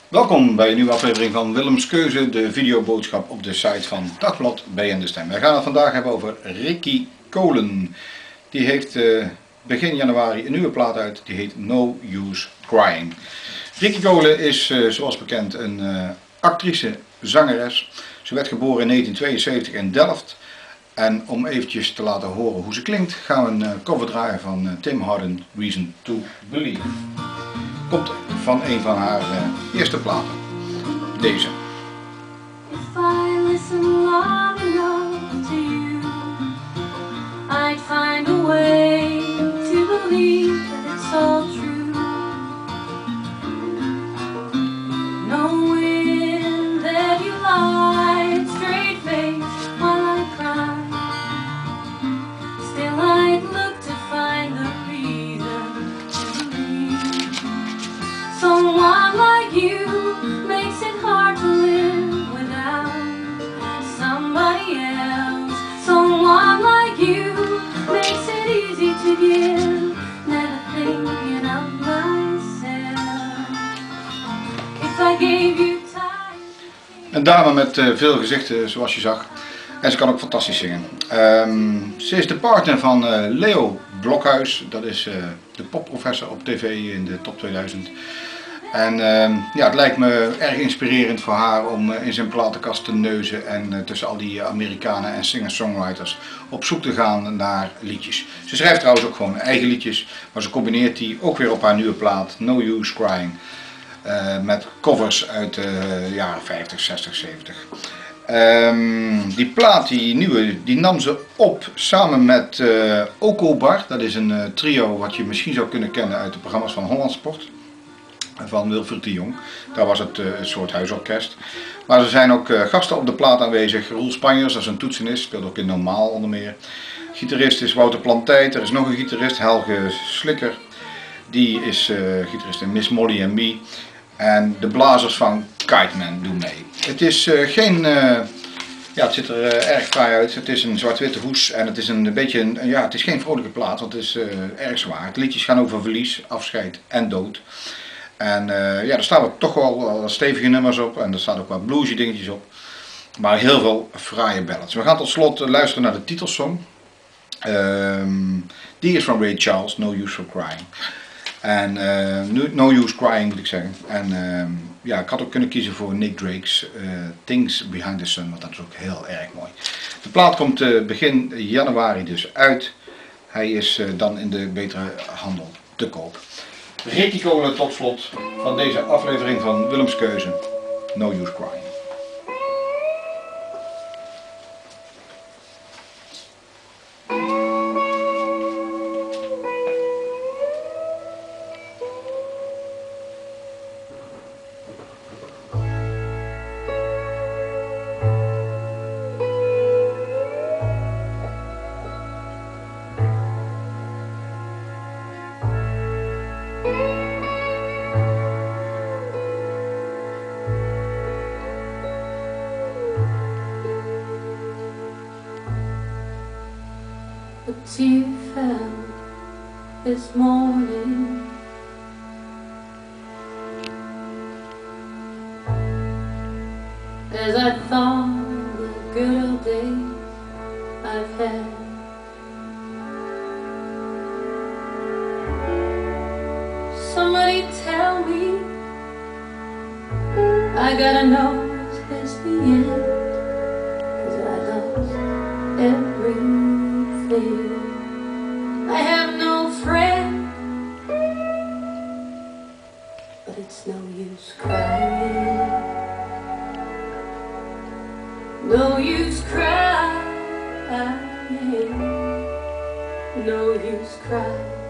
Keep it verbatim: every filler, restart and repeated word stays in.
Welkom bij een nieuwe aflevering van Willems Keuze, de videoboodschap op de site van Dagblad B N De Stem. Wij gaan het vandaag hebben over Ricky Kolen. Die heeft uh, begin januari een nieuwe plaat uit, die heet No Use Crying. Ricky Kolen is uh, zoals bekend een uh, actrice, zangeres. Ze werd geboren in negentien tweeënzeventig in Delft. En om eventjes te laten horen hoe ze klinkt, gaan we een uh, cover draaien van uh, Tim Hardin, Reason to Believe. Komt van een van haar uh, eerste platen. Deze. If I listen long enough to you, I'd find a way to believe that it's all true. Knowing that you lie straight faced while I cry, still I'd look to find the reason to believe. Someone like you makes it hard to live without somebody else. Someone like you makes it easy to give, never thinking of myself. If I gave you time. Een dame met uh, veel gezichten, zoals je zag. En ze kan ook fantastisch zingen. Um, ze is de partner van uh, Leo Blokhuis. Dat is uh, de popprofessor op tv in de top tweeduizend. En uh, ja, het lijkt me erg inspirerend voor haar om uh, in zijn platenkast te neuzen en uh, tussen al die Amerikanen en singer-songwriters op zoek te gaan naar liedjes. Ze schrijft trouwens ook gewoon eigen liedjes, maar ze combineert die ook weer op haar nieuwe plaat No Use Crying uh, met covers uit de uh, jaren vijftig, zestig, zeventig. Um, die plaat, die nieuwe, die nam ze op samen met uh, Okobar. Dat is een uh, trio wat je misschien zou kunnen kennen uit de programma's van Holland Sport. Van Wilfried de Jong. Daar was het uh, een soort huisorkest. Maar er zijn ook uh, gasten op de plaat aanwezig. Roel Spanjers, dat is een toetsenist, speelt ook in Normaal onder meer. Gitarist is Wouter Plantijt. Er is nog een gitarist, Helge Slikker. Die is uh, gitarist in Miss Molly and Me. En de blazers van Kiteman doen mee. Het is uh, geen... Uh, ja, het ziet er uh, erg fraai uit. Het is een zwart-witte hoes en het is een beetje een... Ja, het is geen vrolijke plaat, want het is uh, erg zwaar. De liedjes gaan over verlies, afscheid en dood. En uh, ja, er staan ook toch wel uh, stevige nummers op en er staan ook wat bluesy dingetjes op. Maar heel veel fraaie ballads. We gaan tot slot uh, luisteren naar de titelsong. Um, die is van Ray Charles, No Use for Crying. En uh, No Use Crying moet ik zeggen. En uh, ja, ik had ook kunnen kiezen voor Nick Drake's uh, Things Behind the Sun, want dat is ook heel erg mooi. De plaat komt uh, begin januari dus uit. Hij is uh, dan in de betere handel te koop. Ricky Kolen tot slot van deze aflevering van Willems Keuze, No Use Crying. A tear fell this morning, as I thought of the good old days I've had. Somebody tell me, I gotta know, is this the end? 'Cause I lost everything. I have no friend, but it's no use crying. No use crying. No use crying.